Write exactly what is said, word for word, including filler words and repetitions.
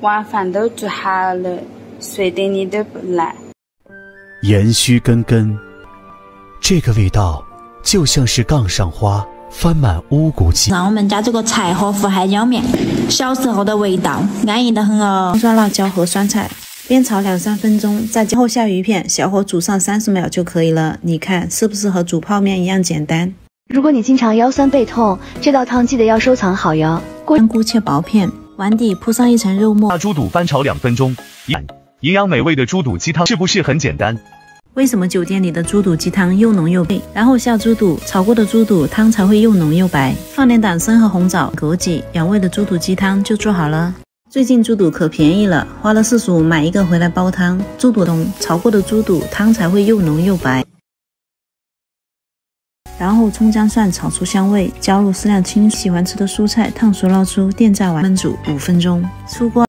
晚饭都做好了，谁等你都不来。 盐须根根，这个味道就像是杠上花翻满乌骨鸡。 让我们家这个柴火腐海椒面，小时候的味道，安逸得很哦。 刷辣椒和酸菜，煸炒两三分钟，再后下鱼片，小火煮上三十秒就可以了。你看是不是和煮泡面一样简单？ 如果你经常腰酸背痛，这道汤记得要收藏好哟。 香菇切薄片，碗底铺上一层肉末。 把猪肚翻炒两分钟，营养美味的猪肚鸡汤是不是很简单？ 为什么酒店里的猪肚鸡汤又浓又配？然后下猪肚，炒过的猪肚汤才会又浓又白。放点党参和红枣、枸杞，养胃的猪肚鸡汤就做好了。最近猪肚可便宜了，花了四十五买一个回来煲汤。猪肚浓，炒过的猪肚汤才会又浓又白。然后葱姜蒜炒出香味，加入适量清水，喜欢吃的蔬菜烫熟捞出，电炸完焖煮五分钟。出锅。